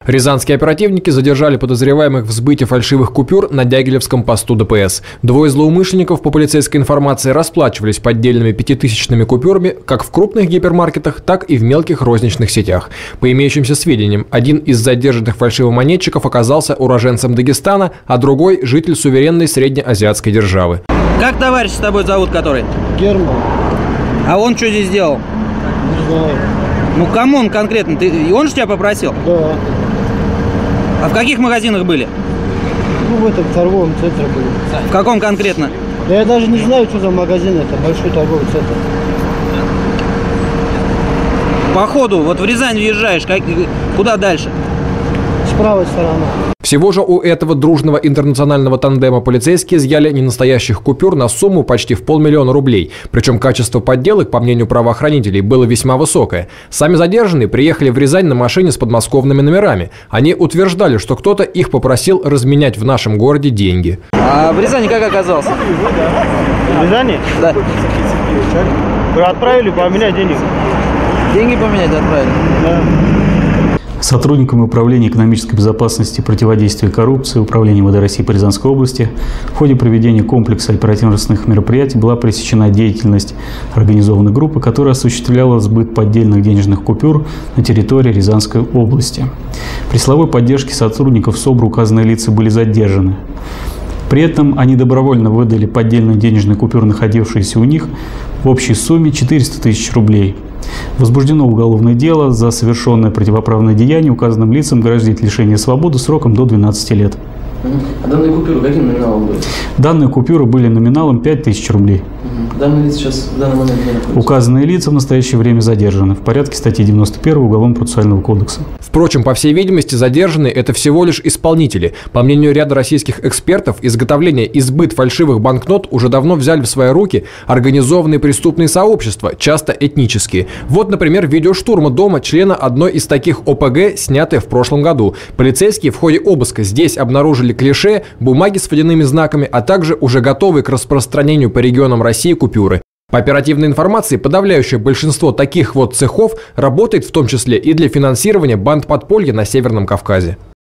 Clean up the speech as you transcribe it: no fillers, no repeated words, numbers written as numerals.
Рязанские оперативники задержали подозреваемых в сбыте фальшивых купюр на Дягилевском посту ДПС. Двое злоумышленников, по полицейской информации, расплачивались поддельными 5000-ми купюрами как в крупных гипермаркетах, так и в мелких розничных сетях. По имеющимся сведениям, один из задержанных фальшивомонетчиков оказался уроженцем Дагестана, а другой – житель суверенной среднеазиатской державы. Как товарищ с тобой зовут, который? Герман. А он что здесь делал? Не знаю. Ну, кому он конкретно? И он же тебя попросил? Да. А в каких магазинах были? Ну, в этом торговом центре были. В каком конкретно? Да я даже не знаю, что за магазин, это большой торговый центр. Походу, вот в Рязань въезжаешь, куда дальше? С правой стороны. Всего же у этого дружного интернационального тандема полицейские изъяли ненастоящих купюр на сумму почти в 500 000 рублей. Причем качество подделок, по мнению правоохранителей, было весьма высокое. Сами задержанные приехали в Рязань на машине с подмосковными номерами. Они утверждали, что кто-то их попросил разменять в нашем городе деньги. А в Рязани как оказался? В Рязани? Да. Отправили поменять денег. Деньги поменять отправили? Да. Сотрудниками Управления экономической безопасности и противодействия коррупции Управления МВД России по Рязанской области в ходе проведения комплекса оперативно-розыскных мероприятий была пресечена деятельность организованной группы, которая осуществляла сбыт поддельных денежных купюр на территории Рязанской области. При силовой поддержке сотрудников СОБР указанные лица были задержаны. При этом они добровольно выдали поддельные денежные купюры, находившиеся у них, в общей сумме 400 000 рублей. Возбуждено уголовное дело за совершенное противоправное деяние указанным лицам грозит лишение свободы сроком до 12 лет. А данные купюры каким номиналом были? Данные купюры были номиналом 5000 рублей. Данные лица сейчас в данный момент не находятся? Указанные лица в настоящее время задержаны в порядке статьи 91 Уголовно-процессуального кодекса. Впрочем, по всей видимости, задержанные – это всего лишь исполнители. По мнению ряда российских экспертов, изготовление и сбыт фальшивых банкнот уже давно взяли в свои руки организованные преступные сообщества, часто этнические. Вот, например, видео штурма дома члена одной из таких ОПГ, снятое в прошлом году. Полицейские в ходе обыска здесь обнаружили клише, бумаги с водяными знаками, а также уже готовые к распространению по регионам России купюры. По оперативной информации, подавляющее большинство таких вот цехов работает в том числе и для финансирования банд подполья на Северном Кавказе.